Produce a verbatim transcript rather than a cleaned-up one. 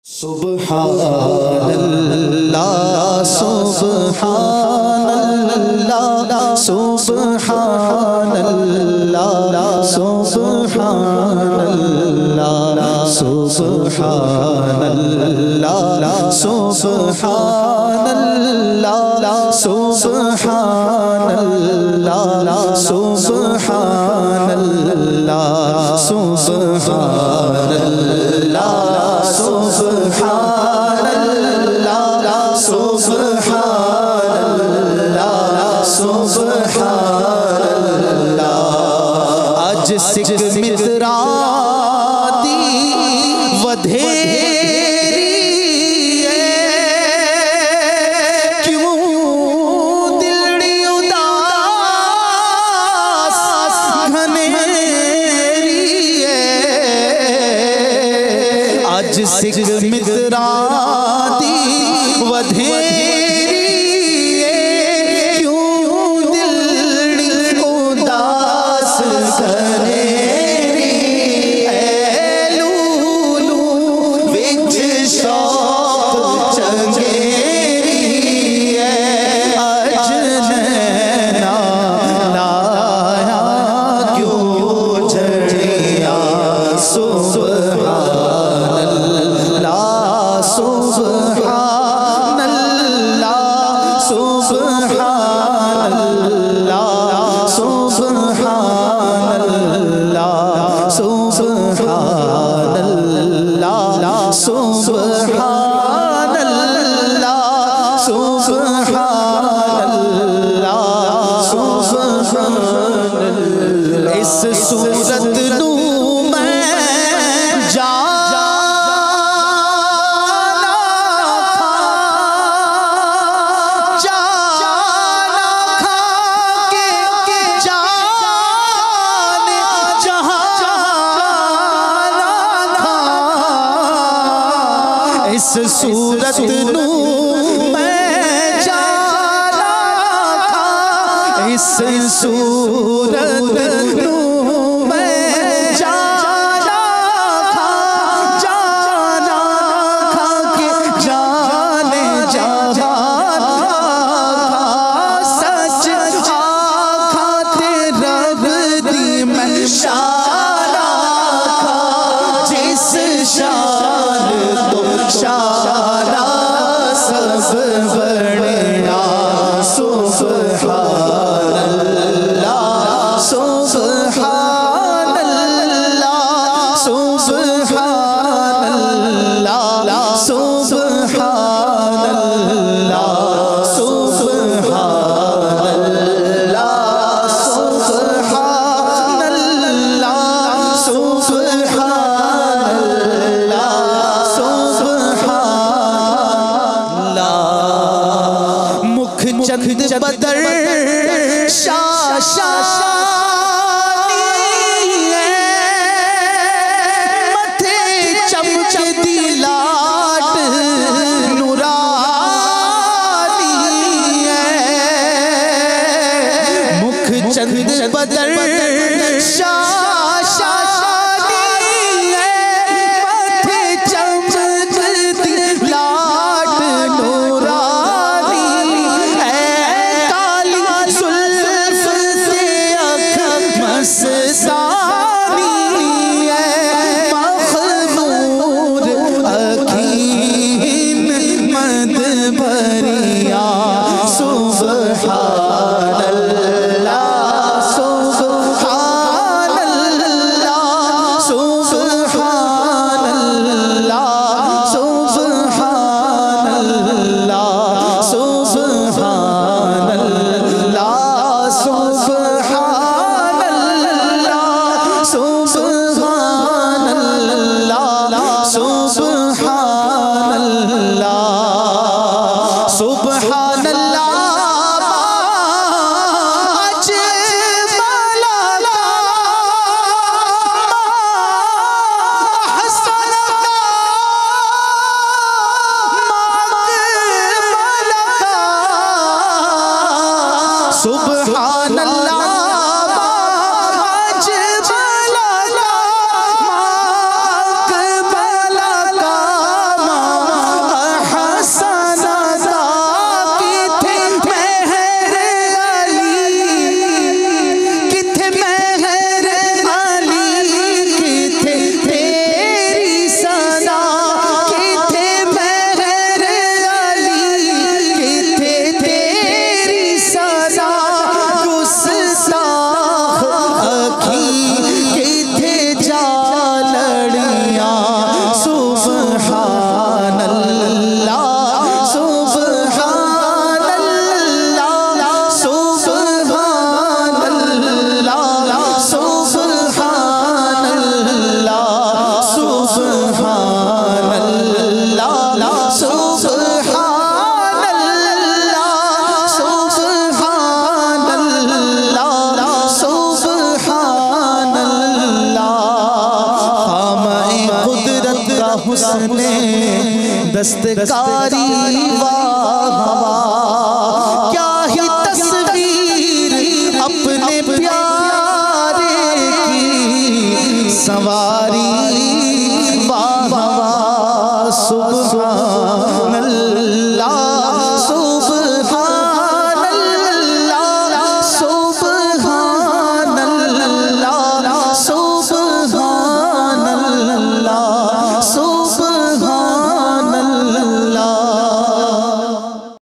سبحان اللہ سبحان اللہ سبحان اللہ سبحان اللہ سبحان اللہ سبحان اللہ سبحان اللہ سبحان اللہ سبحان اللہ سبحان اللہ سبحان اللہ سبحان اللہ آج سکھ متران دی ودھیری کیوں دلڑی اداس گھنیری آج سکھ متران دی ودھیری کیوں دلڑی اداس گھنیری اے لولو وچ شوق چنگیری اے اجنینا لایا کیوں جھڑیا سبحان اللہ سبحان اللہ سبحان اللہ سبحان اللہ سبحان اللہ سبحان اللہ سبحان اللہ سبحان اللہ اس صورت نو میں جانا کھا جانا کھا کے جانے جہاں جانا کھا اس صورت نو میں جانا کھا اس صورت نو میں جانا کھا جانا کھا کے جانے جہاں کھا سچ آکھا تے رب دی میں شانا کھا جس شان تو شانا سب بڑھیا سبحان اللہ سبحان اللہ سبحان اللہ سبحان اللہ سبحان اللہ سبحان اللہ سبحان اللہ سبحان اللہ مکھ چند بدر شاشانی ہے متھے چمچ دی لاٹ نورانی ہے مکھ چند بدر شاشانی ہے متھے چمچ دی لاٹ نورانی ہے کالی زلف سے اکھ مسسانی ہے مخمور اکھین مد بھریا سبحان اللہ سبحان اللہ سبحان اللہ سبحان اللہ سبحان اللہ سبحان اللہ سبحان اللہ سبحان اللہ سبحان اللہ اجمل حسن سبحان اللہ اجمل سبحان اللہ سبحان اللہ سبحان اللہ سبحان اللہ سبحان اللہ سبحان اللہ سبحان اللہ سبحان اللہ خامہ قدرت کا حسن دستکاری واہ واہ کیا ہی تصویر اپنے پیارے کی سواری واہ واہ سبحان